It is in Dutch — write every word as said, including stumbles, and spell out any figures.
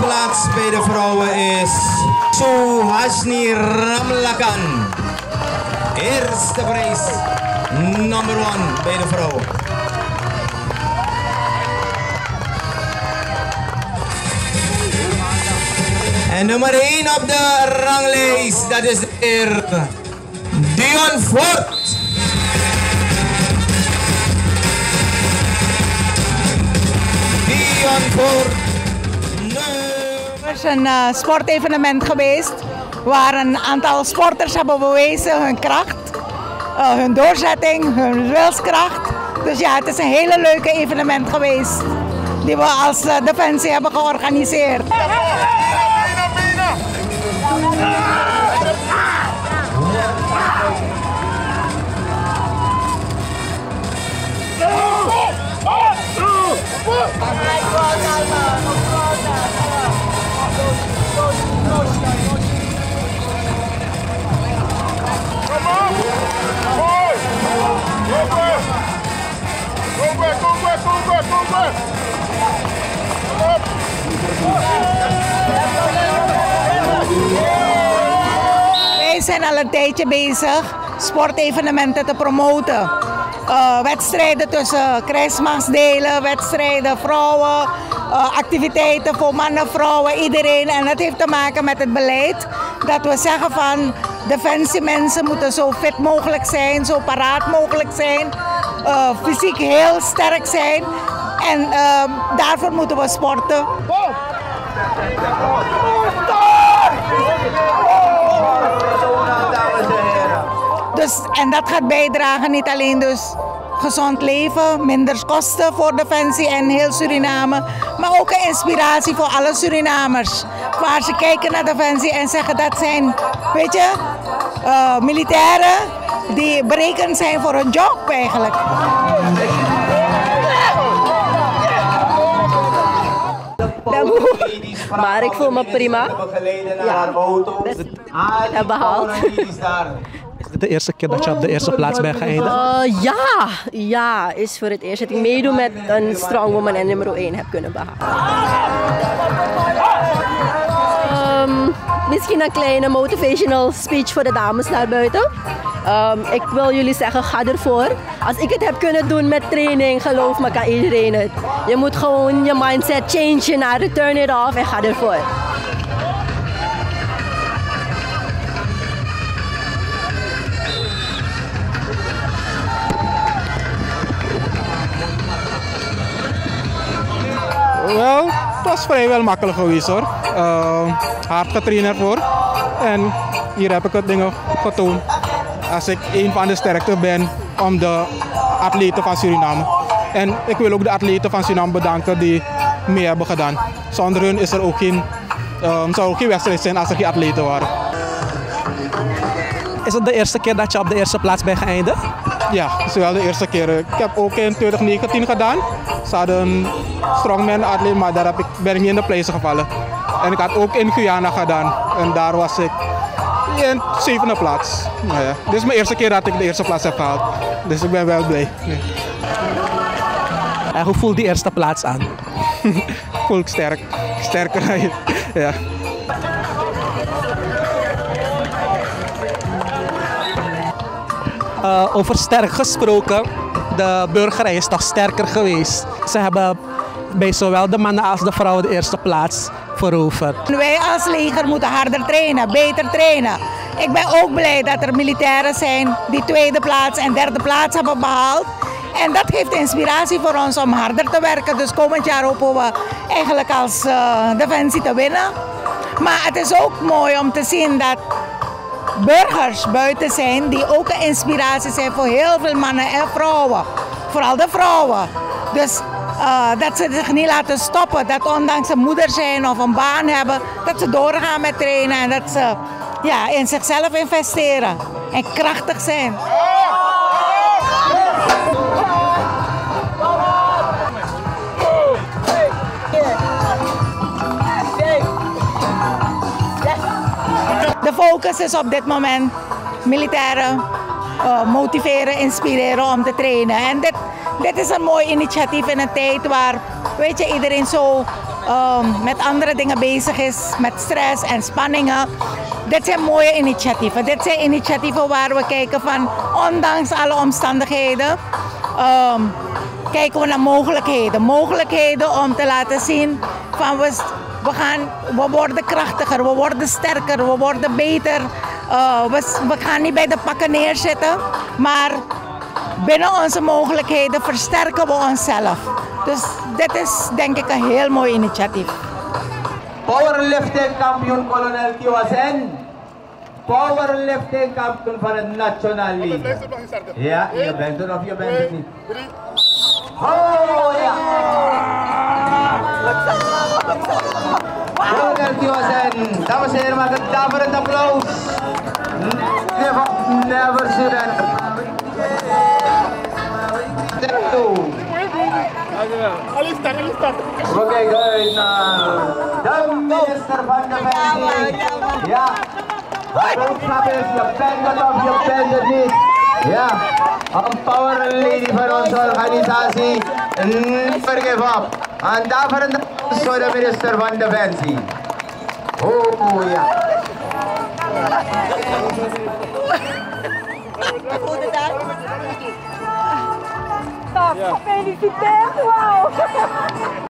plaats bij de vrouwen is Suhasni Ramlakan. Eerste prijs, number one bij de vrouwen. En nummer één op de ranglijst, dat is de heer Dion Fort. Dion Fort. Het is een uh, sportevenement geweest waar een aantal sporters hebben bewezen hun kracht, uh, hun doorzetting, hun wilskracht. Dus ja, het is een hele leuke evenement geweest die we als uh, Defensie hebben georganiseerd. Wij zijn al een tijdje bezig sportevenementen te promoten. Uh, wedstrijden tussen krijgsmachtsdelen, wedstrijden, vrouwen, uh, activiteiten voor mannen, vrouwen, iedereen. En dat heeft te maken met het beleid. Dat we zeggen van defensiemensen moeten zo fit mogelijk zijn, zo paraat mogelijk zijn, uh, fysiek heel sterk zijn. En uh, daarvoor moeten we sporten. Dus, en dat gaat bijdragen niet alleen dus gezond leven, minder kosten voor Defensie en heel Suriname, maar ook een inspiratie voor alle Surinamers. Waar ze kijken naar Defensie en zeggen dat zijn, weet je, uh, militairen die berekend zijn voor een job eigenlijk. Maar ik voel me prima. Ja, heb behaald. Is dit de eerste keer dat je op de eerste plaats bent geëindigd? Uh, ja, ja, is voor het eerst dat ik meedoe met een strongwoman en nummer één heb kunnen behalen. Um, misschien een kleine motivational speech voor de dames naar buiten. Um, ik wil jullie zeggen, ga ervoor. Als ik het heb kunnen doen met training, geloof me, kan iedereen het. Je moet gewoon je mindset changen naar turn it off en ga ervoor. Wel, het was vrijwel makkelijk geweest hoor. Uh, hard getraind ervoor. En hier heb ik het dingen getoond. Als ik een van de sterkste ben om de atleten van Suriname. En ik wil ook de atleten van Suriname bedanken die mee hebben gedaan. Zonder hun is er ook geen, um, zou ook geen wedstrijd zijn als er geen atleten waren. Is het de eerste keer dat je op de eerste plaats bent geëindigd? Ja, het is wel de eerste keer. Ik heb ook in twintig negentien gedaan. Ze hadden een strongman atleet, maar daar heb ik, ben ik niet in de prijzen gevallen. En ik had ook in Guyana gedaan. En daar was ik in zevende plaats. Nou ja, dit is mijn eerste keer dat ik de eerste plaats heb gehaald. Dus ik ben wel blij. Nee. En hoe voelt die eerste plaats aan? Voel ik sterk. Sterker. Ja. Uh, over sterk gesproken, de burgerij is toch sterker geweest. Ze hebben bij zowel de mannen als de vrouwen de eerste plaats veroverd. Wij als leger moeten harder trainen, beter trainen. Ik ben ook blij dat er militairen zijn die tweede plaats en derde plaats hebben behaald. En dat geeft inspiratie voor ons om harder te werken. Dus komend jaar hopen we eigenlijk als uh, Defensie te winnen. Maar het is ook mooi om te zien dat burgers buiten zijn die ook een inspiratie zijn voor heel veel mannen en vrouwen. Vooral de vrouwen. Dus uh, dat ze zich niet laten stoppen. Dat ondanks ze moeder zijn of een baan hebben, dat ze doorgaan met trainen en dat ze ja, in zichzelf investeren en krachtig zijn. De focus is op dit moment militairen uh, motiveren, inspireren om te trainen. En dit, dit is een mooi initiatief in een tijd waar, weet je, iedereen zo um, met andere dingen bezig is, met stress en spanningen. Dit zijn mooie initiatieven. Dit zijn initiatieven waar we kijken van, ondanks alle omstandigheden, um, kijken we naar mogelijkheden. Mogelijkheden om te laten zien van we, we, gaan, we worden krachtiger, we worden sterker, we worden beter. Uh, we, we gaan niet bij de pakken neerzitten, maar binnen onze mogelijkheden versterken we onszelf. Dus dit is denk ik een heel mooi initiatief. Powerlifting kampioen kolonel Kiwasen. Powerlifting kampioen van het Nationaal League. Ja, je bent er of je bent het niet. Oh ja! Kolonel Kiwasen, dames en heren, maak een daverend applaus. Never, never surrender. We kijken uit naar de minister van Defensie. Ja, de boodschap is, je bent het of je bent het niet. Ja, een power lady van onze organisatie. Never give up. En daarvoor een applaus voor de minister van Defensie. Oh ja. Gefeliciteerd, wauw!